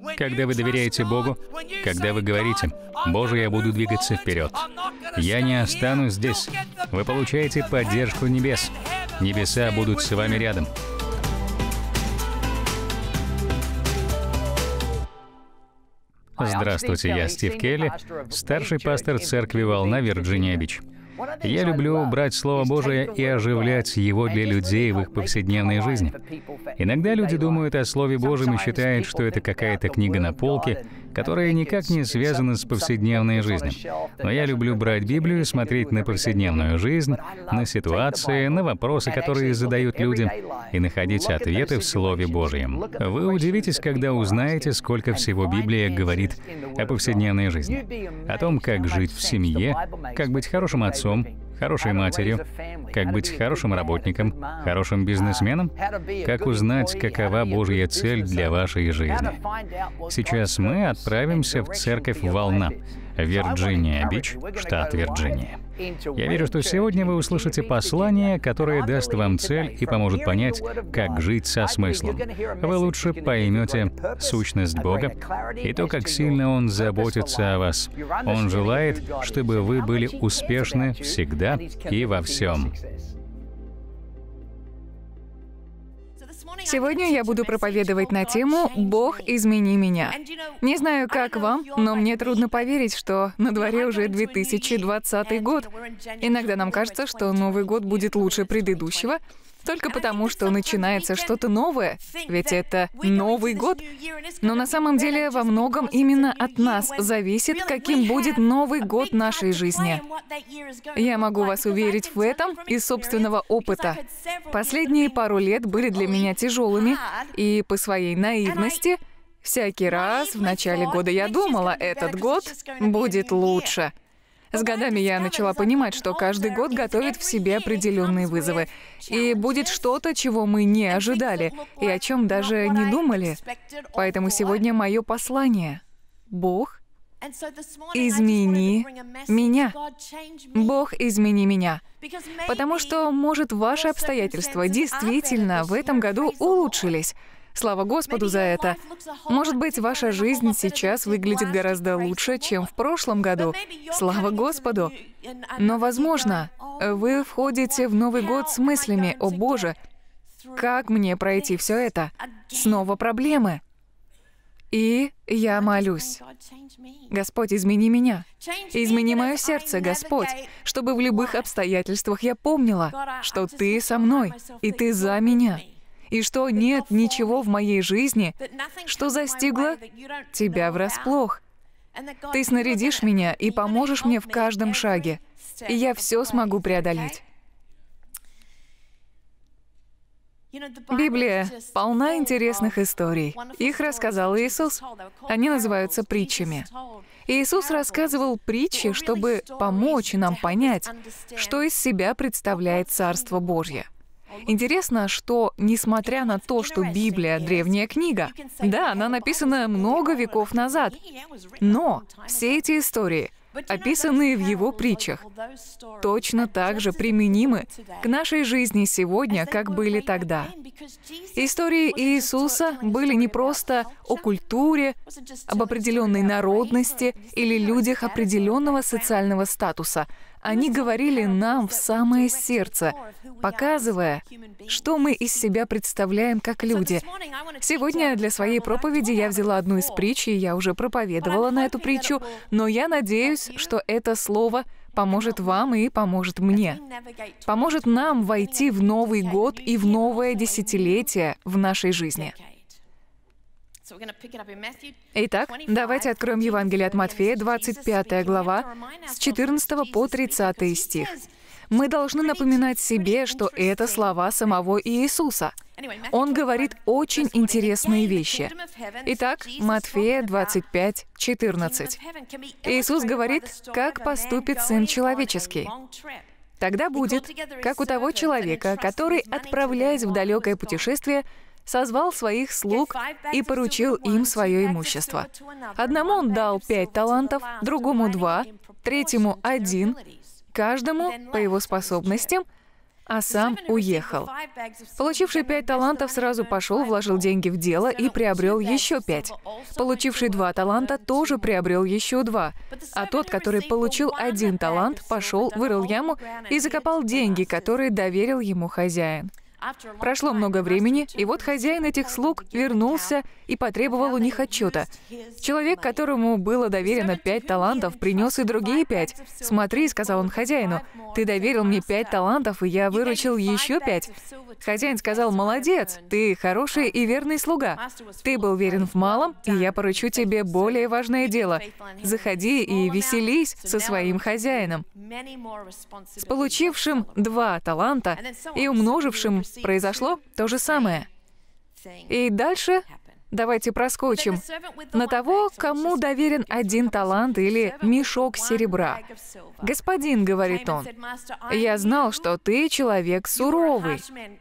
Когда вы доверяете Богу, когда вы говорите: «Боже, я буду двигаться вперед, я не останусь здесь», вы получаете поддержку небес. Небеса будут с вами рядом. Здравствуйте, я Стив Келли, старший пастор церкви «Волна», Вирджиния-Бич. Я люблю брать Слово Божие и оживлять его для людей в их повседневной жизни. Иногда люди думают о Слове Божьем и считают, что это какая-то книга на полке, которая никак не связана с повседневной жизнью. Но я люблю брать Библию и смотреть на повседневную жизнь, на ситуации, на вопросы, которые задают люди, и находить ответы в Слове Божьем. Вы удивитесь, когда узнаете, сколько всего Библия говорит о повседневной жизни. О том, как жить в семье, как быть хорошим отцом, хорошей матерью, как быть хорошим работником, хорошим бизнесменом, как узнать, какова Божья цель для вашей жизни. Сейчас мы отправимся в церковь «Волна», Вирджиния-Бич, штат Вирджиния. Я верю, что сегодня вы услышите послание, которое даст вам цель и поможет понять, как жить со смыслом. Вы лучше поймете сущность Бога и то, как сильно Он заботится о вас. Он желает, чтобы вы были успешны всегда и во всем. Сегодня я буду проповедовать на тему «Бог, измени меня». Не знаю, как вам, но мне трудно поверить, что на дворе уже 2020 год. Иногда нам кажется, что Новый год будет лучше предыдущего, только потому, что начинается что-то новое, ведь это Новый год. Но на самом деле во многом именно от нас зависит, каким будет Новый год нашей жизни. Я могу вас уверить в этом из собственного опыта. Последние пару лет были для меня тяжелыми, и по своей наивности всякий раз в начале года я думала, этот год будет лучше. С годами я начала понимать, что каждый год готовит в себе определенные вызовы. И будет что-то, чего мы не ожидали, и о чем даже не думали. Поэтому сегодня мое послание — Бог, измени меня. Бог, измени меня. Потому что, может, ваши обстоятельства действительно в этом году улучшились. Слава Господу за это. Может быть, ваша жизнь сейчас выглядит гораздо лучше, чем в прошлом году. Слава Господу. Но, возможно, вы входите в Новый год с мыслями: «О Боже, как мне пройти все это? Снова проблемы». И я молюсь: «Господь, измени меня. Измени мое сердце, Господь, чтобы в любых обстоятельствах я помнила, что Ты со мной, и Ты за меня. И что нет ничего в моей жизни, что застигло Тебя врасплох. Ты снарядишь меня и поможешь мне в каждом шаге, и я все смогу преодолеть». Библия полна интересных историй. Их рассказал Иисус. Они называются притчами. Иисус рассказывал притчи, чтобы помочь нам понять, что из себя представляет Царство Божье. Интересно, что, несмотря на то, что Библия — древняя книга, да, она написана много веков назад, но все эти истории, описанные в Его притчах, точно так же применимы к нашей жизни сегодня, как были тогда. Истории Иисуса были не просто о культуре, об определенной народности или людях определенного социального статуса. Они говорили нам в самое сердце, показывая, что мы из себя представляем как люди. Сегодня для своей проповеди я взяла одну из притч, и я уже проповедовала на эту притчу, но я надеюсь, что это слово поможет вам и поможет мне. Поможет нам войти в Новый год и в новое десятилетие в нашей жизни. Итак, давайте откроем Евангелие от Матфея, 25 глава, с 14 по 30 стих. Мы должны напоминать себе, что это слова самого Иисуса. Он говорит очень интересные вещи. Итак, Матфея 25, 14. Иисус говорит, как поступит Сын Человеческий. «Тогда будет, как у того человека, который, отправляясь в далекое путешествие, созвал своих слуг и поручил им свое имущество. Одному он дал 5 талантов, другому 2, третьему 1, каждому по его способностям, а сам уехал. Получивший 5 талантов сразу пошел, вложил деньги в дело и приобрел еще 5. Получивший 2 таланта тоже приобрел еще 2. А тот, который получил 1 талант, пошел, вырыл яму и закопал деньги, которые доверил ему хозяин. Прошло много времени, и вот хозяин этих слуг вернулся и потребовал у них отчета. Человек, которому было доверено 5 талантов, принес и другие 5. «Смотри», — сказал он хозяину, — «ты доверил мне 5 талантов, и я выручил еще 5». Хозяин сказал: «Молодец, ты хороший и верный слуга. Ты был верен в малом, и я поручу тебе более важное дело. Заходи и веселись со своим хозяином». С получившим 2 таланта и умножившим произошло то же самое. И дальше давайте проскочим на того, кому доверен 1 талант или мешок серебра. «Господин, — говорит он, — я знал, что ты человек суровый».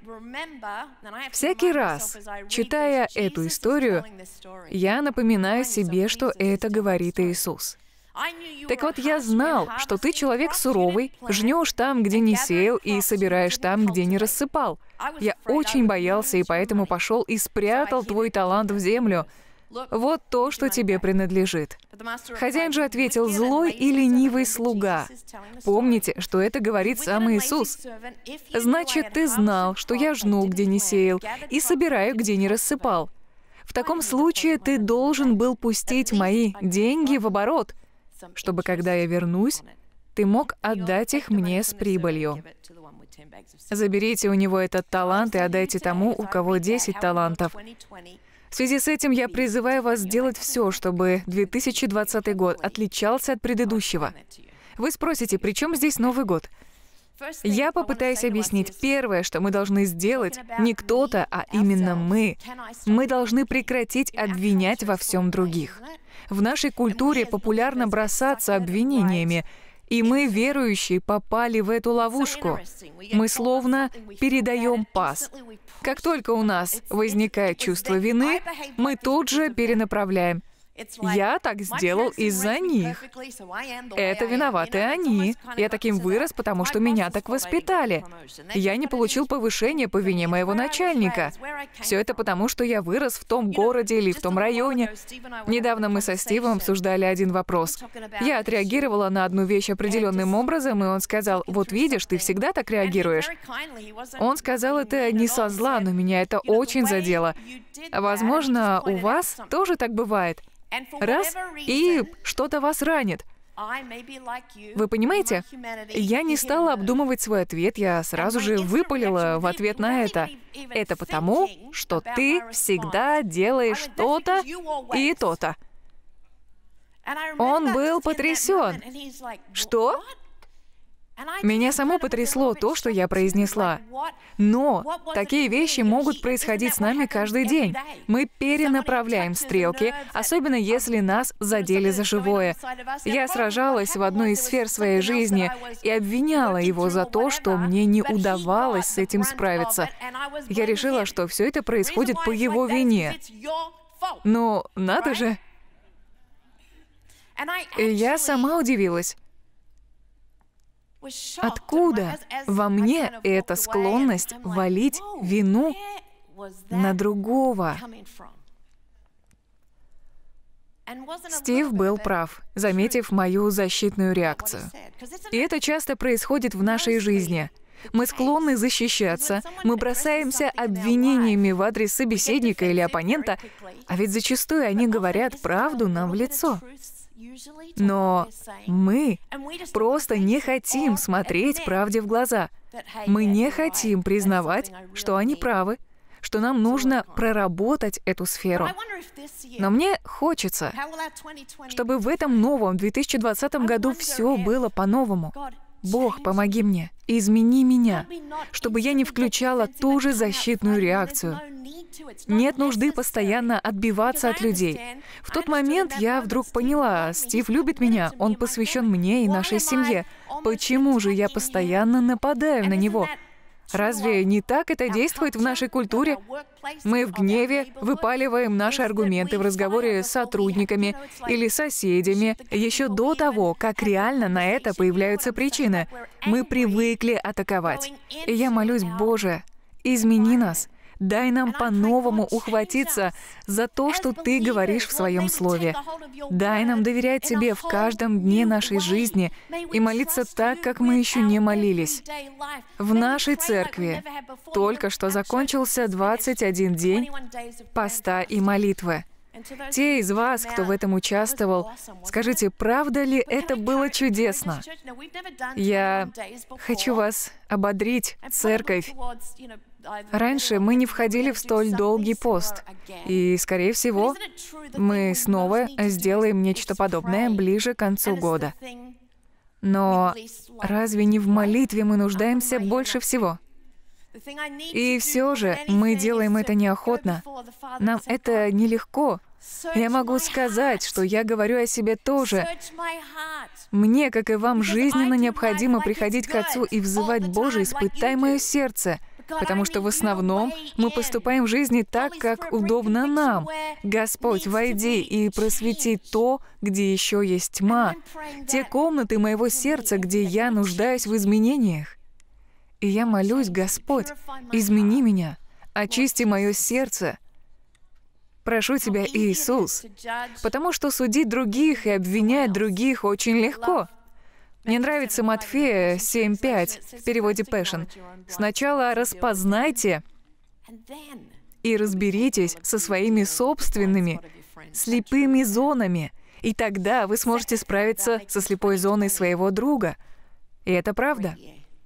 Всякий раз, читая эту историю, я напоминаю себе, что это говорит Иисус. Так вот, я знал, что ты человек суровый, жнешь там, где не сеял, и собираешь там, где не рассыпал. Я очень боялся, и поэтому пошел и спрятал твой талант в землю. Вот то, что тебе принадлежит. Хозяин же ответил: «Злой и ленивый слуга». Помните, что это говорит сам Иисус. Значит, ты знал, что я жну, где не сеял, и собираю, где не рассыпал. В таком случае ты должен был пустить мои деньги в оборот, чтобы, когда я вернусь, ты мог отдать их мне с прибылью. Заберите у него этот талант и отдайте тому, у кого 10 талантов. В связи с этим я призываю вас сделать все, чтобы 2020 год отличался от предыдущего. Вы спросите, при чем здесь Новый год? Я попытаюсь объяснить. Первое, что мы должны сделать, не кто-то, а именно мы. Мы должны прекратить обвинять во всем других. В нашей культуре популярно бросаться обвинениями, и мы, верующие, попали в эту ловушку. Мы словно передаем пас. Как только у нас возникает чувство вины, мы тут же перенаправляем. Я так сделал из-за них. Это виноваты они. Я таким вырос, потому что меня так воспитали. Я не получил повышения по вине моего начальника. Все это потому, что я вырос в том городе или в том районе. Недавно мы со Стивом обсуждали один вопрос. Я отреагировала на одну вещь определенным образом, и он сказал: «Вот видишь, ты всегда так реагируешь». Он сказал это не со зла, но меня это очень задело. Возможно, у вас тоже так бывает. Раз, и что-то вас ранит. Вы понимаете? Я не стала обдумывать свой ответ, я сразу же выпалила в ответ на это. Это потому, что ты всегда делаешь то-то и то-то. Он был потрясен. Что? Меня само потрясло то, что я произнесла. Но такие вещи могут происходить с нами каждый день. Мы перенаправляем стрелки, особенно если нас задели за живое. Я сражалась в одной из сфер своей жизни и обвиняла его за то, что мне не удавалось с этим справиться. Я решила, что все это происходит по его вине. Но надо же. И я сама удивилась. Откуда во мне эта склонность валить вину на другого? Стив был прав, заметив мою защитную реакцию. И это часто происходит в нашей жизни. Мы склонны защищаться, мы бросаемся обвинениями в адрес собеседника или оппонента, а ведь зачастую они говорят правду нам в лицо. Но мы просто не хотим смотреть правде в глаза. Мы не хотим признавать, что они правы, что нам нужно проработать эту сферу. Но мне хочется, чтобы в этом новом 2020 году все было по-новому. Бог, помоги мне, измени меня, чтобы я не включала ту же защитную реакцию. Нет нужды постоянно отбиваться от людей. В тот момент я вдруг поняла, Стив любит меня, он посвящен мне и нашей семье. Почему же я постоянно нападаю на него? Разве не так это действует в нашей культуре? Мы в гневе выпаливаем наши аргументы в разговоре с сотрудниками или соседями еще до того, как реально на это появляются причины. Мы привыкли атаковать. И я молюсь: Боже, измени нас. Дай нам по-новому ухватиться за то, что Ты говоришь в Своем Слове. Дай нам доверять Тебе в каждом дне нашей жизни и молиться так, как мы еще не молились. В нашей церкви только что закончился 21 день поста и молитвы. Те из вас, кто в этом участвовал, скажите, правда ли это было чудесно? Я хочу вас ободрить, церковь. Раньше мы не входили в столь долгий пост, и, скорее всего, мы снова сделаем нечто подобное ближе к концу года. Но разве не в молитве мы нуждаемся больше всего? И все же мы делаем это неохотно. Нам это нелегко. Я могу сказать, что я говорю о себе тоже. Мне, как и вам, жизненно необходимо приходить к Отцу и взывать: Боже, испытай мое сердце. Потому что в основном мы поступаем в жизни так, как удобно нам. Господь, войди и просвети то, где еще есть тьма, те комнаты моего сердца, где я нуждаюсь в изменениях. И я молюсь: Господь, измени меня, очисти мое сердце. Прошу Тебя, Иисус, потому что судить других и обвинять других очень легко. Мне нравится Матфея 7:5 в переводе Passion. Сначала распознайте и разберитесь со своими собственными слепыми зонами, и тогда вы сможете справиться со слепой зоной своего друга. И это правда.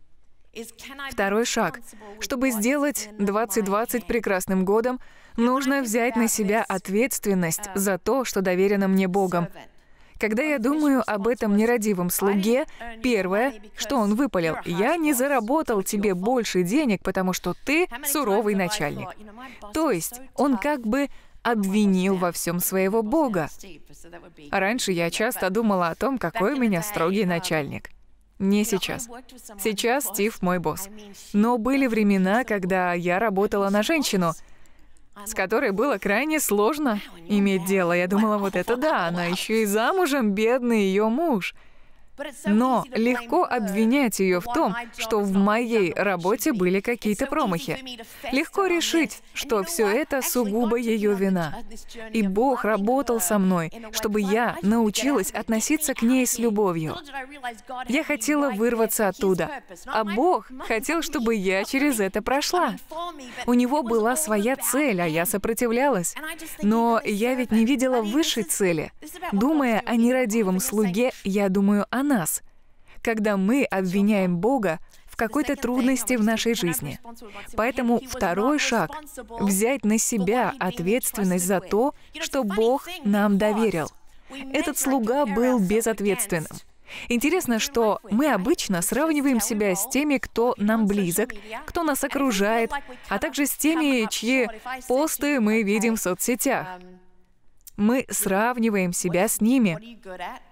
Второй шаг. Чтобы сделать 2020 прекрасным годом, нужно взять на себя ответственность за то, что доверено мне Богом. Когда я думаю об этом нерадивом слуге, первое, что он выпалил: «Я не заработал тебе больше денег, потому что ты суровый начальник». То есть он как бы обвинил во всем своего Бога. Раньше я часто думала о том, какой у меня строгий начальник. Не сейчас. Сейчас Стив мой босс. Но были времена, когда я работала на женщину, с которой было крайне сложно иметь дело. Я думала, вот это да, она еще и замужем, бедный ее муж. Но легко обвинять ее в том, что в моей работе были какие-то промахи. Легко решить, что все это сугубо ее вина. И Бог работал со мной, чтобы я научилась относиться к ней с любовью. Я хотела вырваться оттуда, а Бог хотел, чтобы я через это прошла. У Него была своя цель, а я сопротивлялась. Но я ведь не видела высшей цели. Думая о нерадивом слуге, я думаю о нас, когда мы обвиняем Бога в какой-то трудности в нашей жизни. Поэтому второй шаг — взять на себя ответственность за то, что Бог нам доверил. Этот слуга был безответственным. Интересно, что мы обычно сравниваем себя с теми, кто нам близок, кто нас окружает, а также с теми, чьи посты мы видим в соцсетях. Мы сравниваем себя с ними.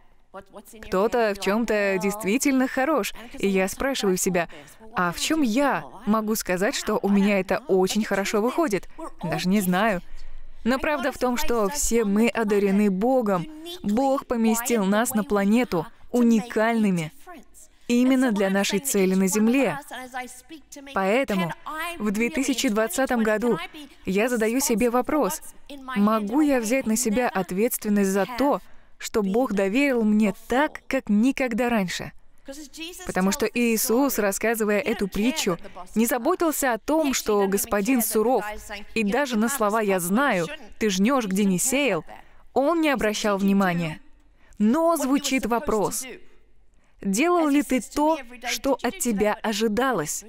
Кто-то в чем-то действительно хорош, и я спрашиваю себя: а в чем я могу сказать, что у меня это очень хорошо выходит? Даже не знаю. Но правда в том, что все мы одарены Богом. Бог поместил нас на планету уникальными именно для нашей цели на Земле. Поэтому в 2020 году я задаю себе вопрос: могу я взять на себя ответственность за то, что Бог доверил мне так, как никогда раньше? Потому что Иисус, рассказывая эту притчу, не заботился о том, что господин суров, и даже на слова «я знаю», «ты жнешь, где не сеял», Он не обращал внимания. Но звучит вопрос: делал ли ты то, что от тебя ожидалось?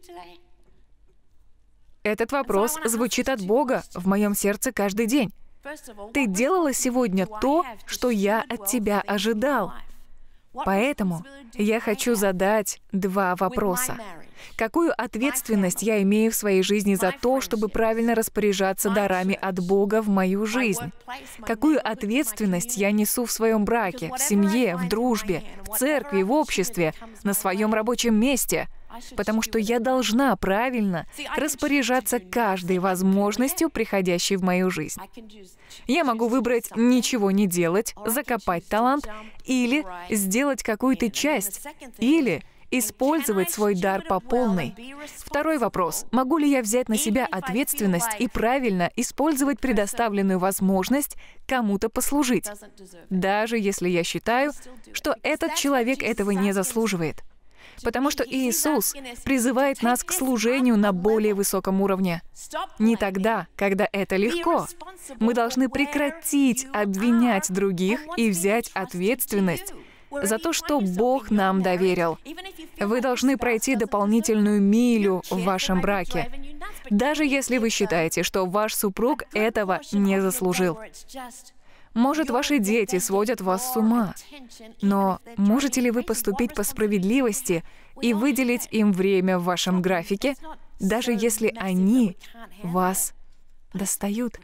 Этот вопрос звучит от Бога в моем сердце каждый день. Ты делала сегодня то, что я от тебя ожидал. Поэтому я хочу задать два вопроса. Какую ответственность я имею в своей жизни за то, чтобы правильно распоряжаться дарами от Бога в мою жизнь? Какую ответственность я несу в своем браке, в семье, в дружбе, в церкви, в обществе, на своем рабочем месте? потому что я должна правильно распоряжаться каждой возможностью, приходящей в мою жизнь. Я могу выбрать ничего не делать, закопать талант, или сделать какую-то часть, или использовать свой дар по полной. Второй вопрос. Могу ли я взять на себя ответственность и правильно использовать предоставленную возможность кому-то послужить, даже если я считаю, что этот человек этого не заслуживает? Потому что Иисус призывает нас к служению на более высоком уровне. Не тогда, когда это легко. Мы должны прекратить обвинять других и взять ответственность за то, что Бог нам доверил. Вы должны пройти дополнительную милю в вашем браке, даже если вы считаете, что ваш супруг этого не заслужил. Может, ваши дети сводят вас с ума, но можете ли вы поступить по справедливости и выделить им время в вашем графике, даже если они вас достают?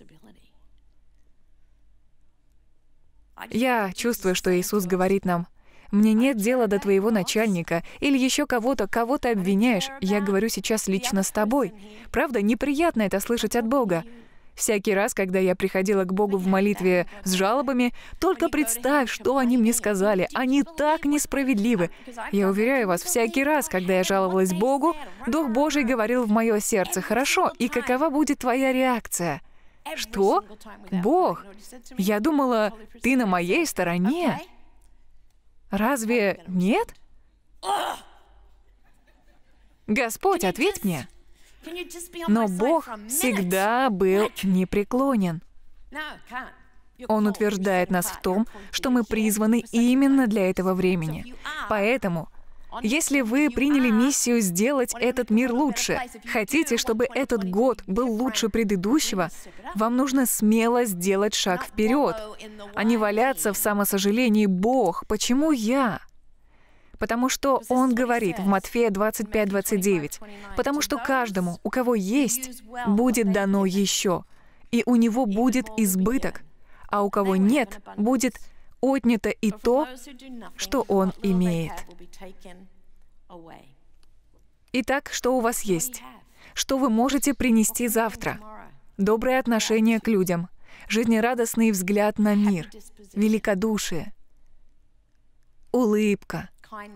Я чувствую, что Иисус говорит нам: «Мне нет дела до твоего начальника или еще кого-то, кого ты обвиняешь. Я говорю сейчас лично с тобой». Правда, неприятно это слышать от Бога. Всякий раз, когда я приходила к Богу в молитве с жалобами, только представь, что они мне сказали. Они так несправедливы. Я уверяю вас, всякий раз, когда я жаловалась Богу, Дух Божий говорил в мое сердце: «Хорошо, и какова будет твоя реакция?» «Что? Бог? Я думала, ты на моей стороне. Разве нет? Господь, ответь мне». Но Бог всегда был непреклонен. Он утверждает нас в том, что мы призваны именно для этого времени. Поэтому, если вы приняли миссию сделать этот мир лучше, хотите, чтобы этот год был лучше предыдущего, вам нужно смело сделать шаг вперед, а не валяться в самосожалении: «Бог, почему я?» Потому что Он говорит в Матфея 25:29, «Потому что каждому, у кого есть, будет дано еще, и у него будет избыток, а у кого нет, будет отнято и то, что он имеет». Итак, что у вас есть? Что вы можете принести завтра? Доброе отношение к людям, жизнерадостный взгляд на мир, великодушие, улыбка.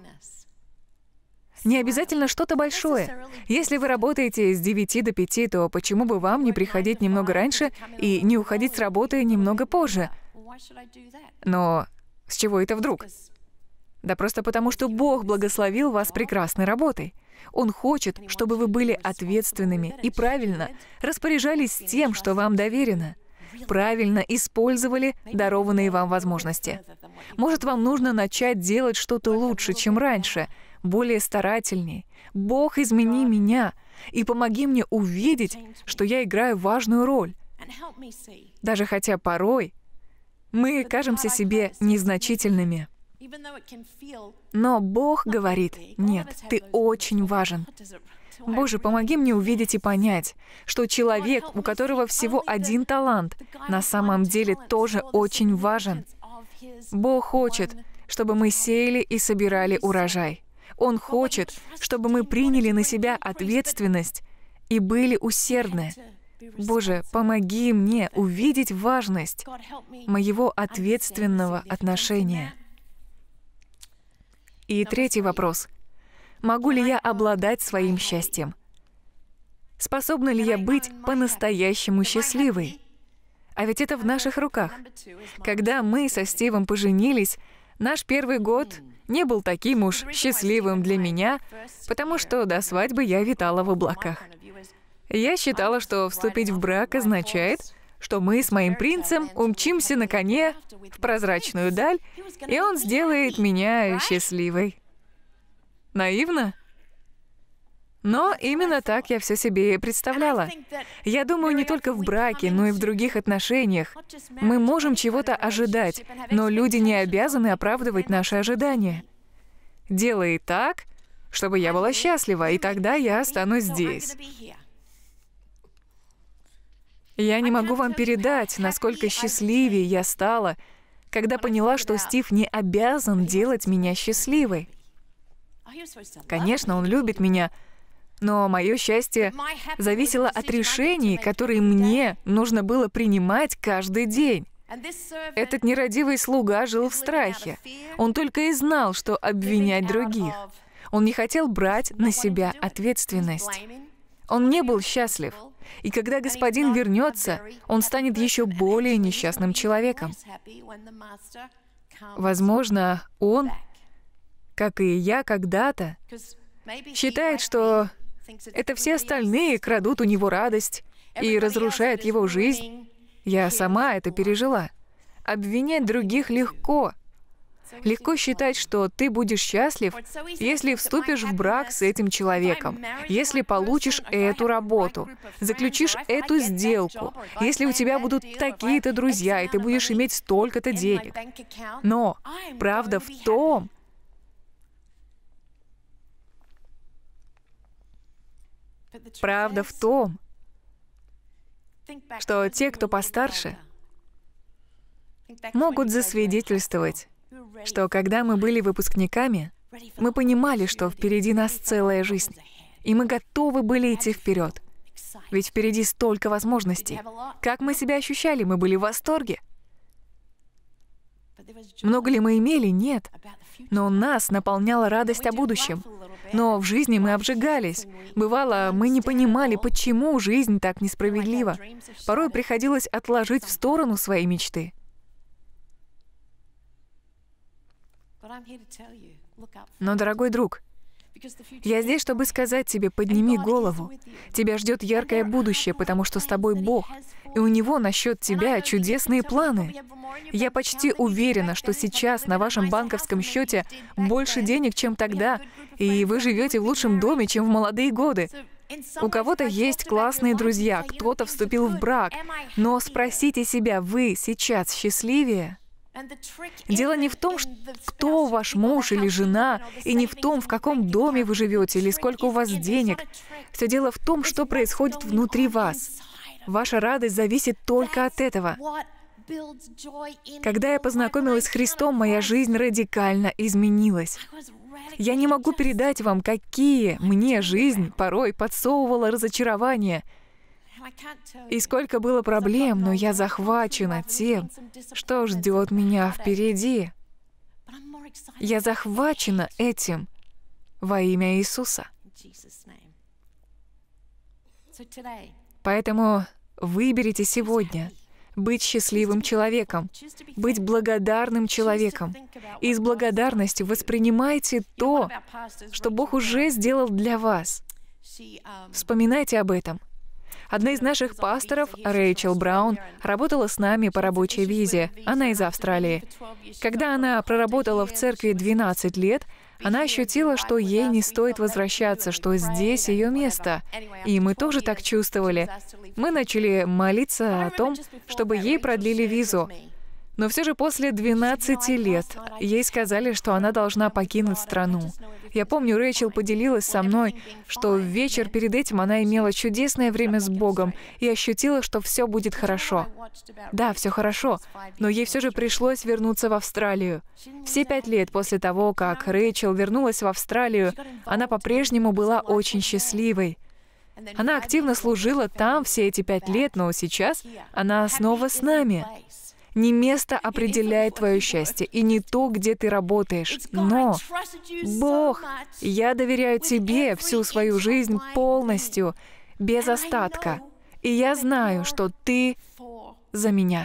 Не обязательно что-то большое. Если вы работаете с 9 до 5, то почему бы вам не приходить немного раньше и не уходить с работы немного позже? Но с чего это вдруг? Да просто потому, что Бог благословил вас прекрасной работой. Он хочет, чтобы вы были ответственными и правильно распоряжались тем, что вам доверено. Правильно использовали дарованные вам возможности. Может, вам нужно начать делать что-то лучше, чем раньше, более старательнее. Бог, измени меня и помоги мне увидеть, что я играю важную роль. Даже хотя порой мы кажемся себе незначительными. Но Бог говорит: «Нет, ты очень важен». Боже, помоги мне увидеть и понять, что человек, у которого всего один талант, на самом деле тоже очень важен. Бог хочет, чтобы мы сеяли и собирали урожай. Он хочет, чтобы мы приняли на себя ответственность и были усердны. Боже, помоги мне увидеть важность моего ответственного отношения. И третий вопрос. Могу ли я обладать своим счастьем? Способна ли я быть по-настоящему счастливой? А ведь это в наших руках. Когда мы со Стивом поженились, наш первый год не был таким уж счастливым для меня, потому что до свадьбы я витала в облаках. Я считала, что вступить в брак означает, что мы с моим принцем умчимся на коне в прозрачную даль, и он сделает меня счастливой. Наивно? Но именно так я все себе и представляла. Я думаю, не только в браке, но и в других отношениях. Мы можем чего-то ожидать, но люди не обязаны оправдывать наши ожидания. Делай так, чтобы я была счастлива, и тогда я останусь здесь. Я не могу вам передать, насколько счастливее я стала, когда поняла, что Стив не обязан делать меня счастливой. Конечно, Он любит меня, но мое счастье зависело от решений, которые мне нужно было принимать каждый день. Этот нерадивый слуга жил в страхе. Он только и знал, что обвинять других. Он не хотел брать на себя ответственность. Он не был счастлив. И когда господин вернется, он станет еще более несчастным человеком. Возможно, он, как и я когда-то, считает, что это все остальные крадут у него радость и разрушают его жизнь. Я сама это пережила. Обвинять других легко. Легко считать, что ты будешь счастлив, если вступишь в брак с этим человеком, если получишь эту работу, заключишь эту сделку, если у тебя будут такие-то друзья, и ты будешь иметь столько-то денег. Но правда в том, что те, кто постарше, могут засвидетельствовать, что когда мы были выпускниками, мы понимали, что впереди нас целая жизнь, и мы готовы были идти вперед. Ведь впереди столько возможностей. Как мы себя ощущали? Мы были в восторге. Много ли мы имели? Нет. Но нас наполняла радость о будущем. Но в жизни мы обжигались. Бывало, мы не понимали, почему жизнь так несправедлива. Порой приходилось отложить в сторону свои мечты. Но, дорогой друг, я здесь, чтобы сказать тебе, подними голову. Тебя ждет яркое будущее, потому что с тобой Бог, и у Него насчет тебя чудесные планы. Я почти уверена, что сейчас на вашем банковском счете больше денег, чем тогда, и вы живете в лучшем доме, чем в молодые годы. У кого-то есть классные друзья, кто-то вступил в брак, но спросите себя, вы сейчас счастливее? Дело не в том, кто ваш муж или жена, и не в том, в каком доме вы живете или сколько у вас денег. Все дело в том, что происходит внутри вас. Ваша радость зависит только от этого. Когда я познакомилась с Христом, моя жизнь радикально изменилась. Я не могу передать вам, какие мне жизнь порой подсовывала разочарования. И сколько было проблем, но я захвачена тем, что ждет меня впереди. Я захвачена этим во имя Иисуса. Поэтому выберите сегодня быть счастливым человеком, быть благодарным человеком. И с благодарностью воспринимайте то, что Бог уже сделал для вас. Вспоминайте об этом. Одна из наших пасторов, Рэйчел Браун, работала с нами по рабочей визе. Она из Австралии. Когда она проработала в церкви 12 лет, она ощутила, что ей не стоит возвращаться, что здесь ее место. И мы тоже так чувствовали. Мы начали молиться о том, чтобы ей продлили визу. Но все же после 12 лет ей сказали, что она должна покинуть страну. Я помню, Рэйчел поделилась со мной, что в вечер перед этим она имела чудесное время с Богом и ощутила, что все будет хорошо. Да, все хорошо, но ей все же пришлось вернуться в Австралию. Все 5 лет после того, как Рэйчел вернулась в Австралию, она по-прежнему была очень счастливой. Она активно служила там все эти 5 лет, но сейчас она снова с нами. Не место определяет твое счастье, и не то, где ты работаешь. Но, Бог, я доверяю Тебе всю свою жизнь полностью, без остатка. И я знаю, что Ты за меня.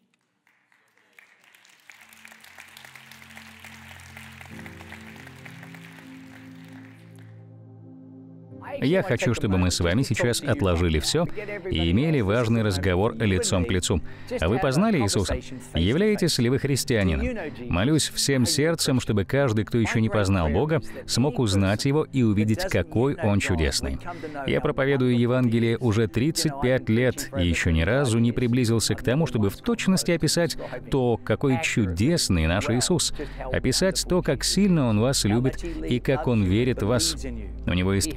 Я хочу, чтобы мы с вами сейчас отложили все и имели важный разговор лицом к лицу. А вы познали Иисуса? Являетесь ли вы христианином? Молюсь всем сердцем, чтобы каждый, кто еще не познал Бога, смог узнать Его и увидеть, какой Он чудесный. Я проповедую Евангелие уже 35 лет и еще ни разу не приблизился к тому, чтобы в точности описать то, какой чудесный наш Иисус, описать то, как сильно Он вас любит и как Он верит в вас. У Него есть планы,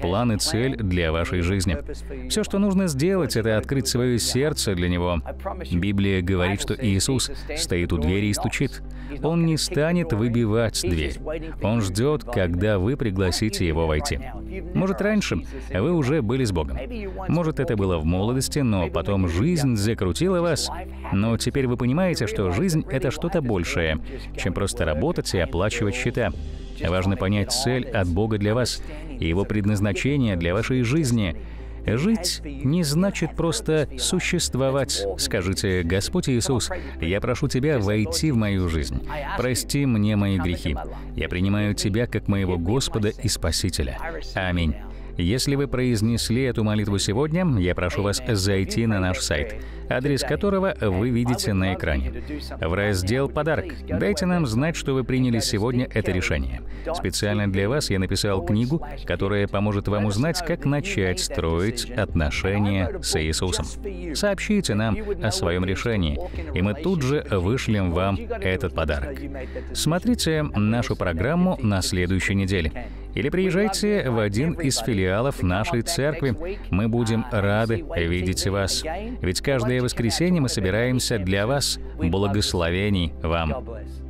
цель для вашей жизни. Все, что нужно сделать, это открыть свое сердце для Него. Библия говорит, что Иисус стоит у двери и стучит. Он не станет выбивать дверь. Он ждет, когда вы пригласите Его войти. Может, раньше вы уже были с Богом. Может, это было в молодости, но потом жизнь закрутила вас. Но теперь вы понимаете, что жизнь — это что-то большее, чем просто работать и оплачивать счета. Важно понять цель от Бога для вас и Его предназначение для вашей жизни. Жить не значит просто существовать. Скажите: «Господь Иисус, я прошу Тебя войти в мою жизнь. Прости мне мои грехи. Я принимаю Тебя как моего Господа и Спасителя. Аминь». Если вы произнесли эту молитву сегодня, я прошу вас зайти на наш сайт, адрес которого вы видите на экране. В раздел «Подарок» дайте нам знать, что вы приняли сегодня это решение. Специально для вас я написал книгу, которая поможет вам узнать, как начать строить отношения с Иисусом. Сообщите нам о своем решении, и мы тут же вышлем вам этот подарок. Смотрите нашу программу на следующей неделе. Или приезжайте в один из филиалов нашей церкви. Мы будем рады видеть вас. Ведь каждое воскресенье мы собираемся для вас. Благословений вам!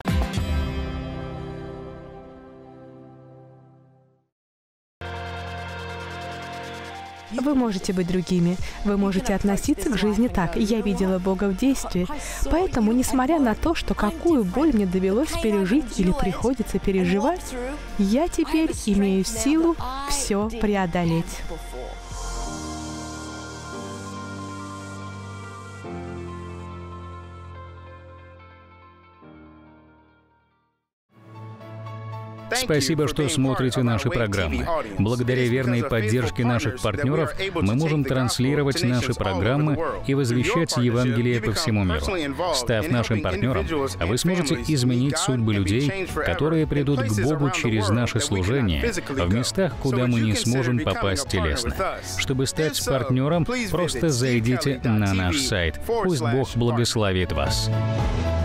Вы можете быть другими. Вы можете относиться к жизни так: «Я видела Бога в действии». Поэтому, несмотря на то, что какую боль мне довелось пережить или приходится переживать, я теперь имею силу все преодолеть. Спасибо, что смотрите наши программы. Благодаря верной поддержке наших партнеров мы можем транслировать наши программы и возвещать Евангелие по всему миру. Став нашим партнером, вы сможете изменить судьбы людей, которые придут к Богу через наше служение в местах, куда мы не сможем попасть телесно. Чтобы стать партнером, просто зайдите на наш сайт. Пусть Бог благословит вас.